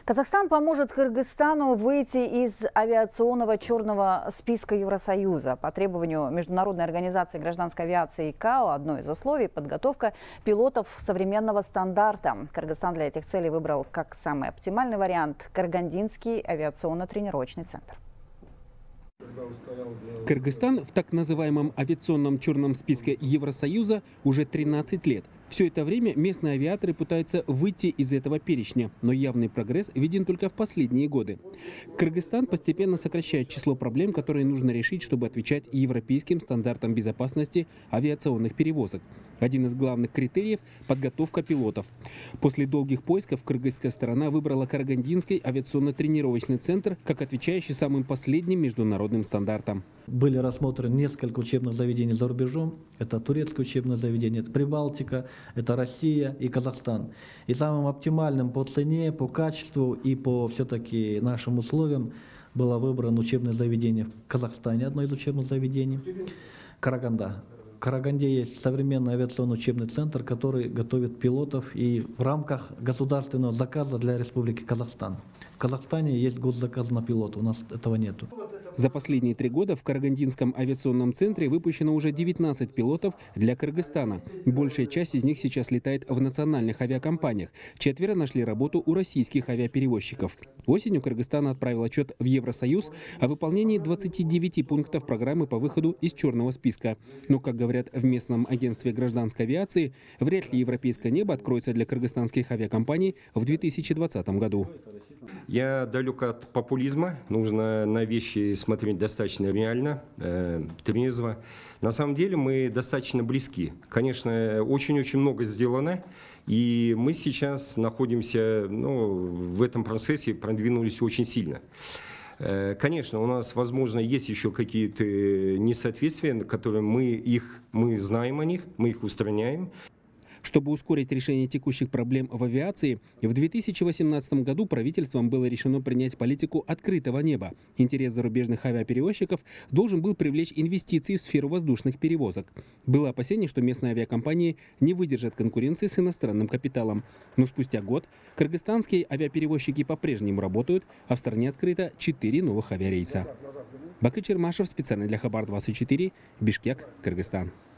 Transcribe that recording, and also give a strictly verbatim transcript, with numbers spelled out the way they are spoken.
Казахстан поможет Кыргызстану выйти из авиационного черного списка Евросоюза. По требованию Международной организации гражданской авиации ИКАО одно из условий – подготовка пилотов современного стандарта. Кыргызстан для этих целей выбрал как самый оптимальный вариант Карагандинский авиационно-тренировочный центр. Кыргызстан в так называемом авиационном черном списке Евросоюза уже тринадцать лет. Все это время местные авиаторы пытаются выйти из этого перечня, но явный прогресс виден только в последние годы. Кыргызстан постепенно сокращает число проблем, которые нужно решить, чтобы отвечать европейским стандартам безопасности авиационных перевозок. Один из главных критериев – подготовка пилотов. После долгих поисков кыргызская сторона выбрала Карагандинский авиационно-тренировочный центр как отвечающий самым последним международным стандартам. Были рассмотрены несколько учебных заведений за рубежом. Это турецкое учебное заведение, это Прибалтика, это Россия и Казахстан. И самым оптимальным по цене, по качеству и по все-таки нашим условиям было выбрано учебное заведение в Казахстане, одно из учебных заведений, Караганда. В Караганде есть современный авиационный учебный центр, который готовит пилотов и в рамках государственного заказа для Республики Казахстан. В Казахстане есть госзаказ на пилота, у нас этого нету. За последние три года в Карагандинском авиационном центре выпущено уже девятнадцать пилотов для Кыргызстана. Большая часть из них сейчас летает в национальных авиакомпаниях. Четверо нашли работу у российских авиаперевозчиков. Осенью Кыргызстан отправил отчет в Евросоюз о выполнении двадцати девяти пунктов программы по выходу из черного списка. Но, как говорят в местном агентстве гражданской авиации, вряд ли европейское небо откроется для кыргызстанских авиакомпаний в две тысячи двадцатом году. Я далек от популизма. Нужно на вещи смотреть достаточно реально, э, трезво. На самом деле мы достаточно близки. Конечно, очень-очень много сделано. И мы сейчас находимся, ну, в этом процессе, продвинулись очень сильно. Конечно, у нас, возможно, есть еще какие-то несоответствия, которые мы их, мы знаем о них, мы их устраняем. Чтобы ускорить решение текущих проблем в авиации, в две тысячи восемнадцатом году правительством было решено принять политику открытого неба. Интерес зарубежных авиаперевозчиков должен был привлечь инвестиции в сферу воздушных перевозок. Было опасение, что местные авиакомпании не выдержат конкуренции с иностранным капиталом. Но спустя год кыргызстанские авиаперевозчики по-прежнему работают, а в стране открыто четыре новых авиарейса. Бакы Чермашев, специально для Хабар двадцать четыре, Бишкек, Кыргызстан.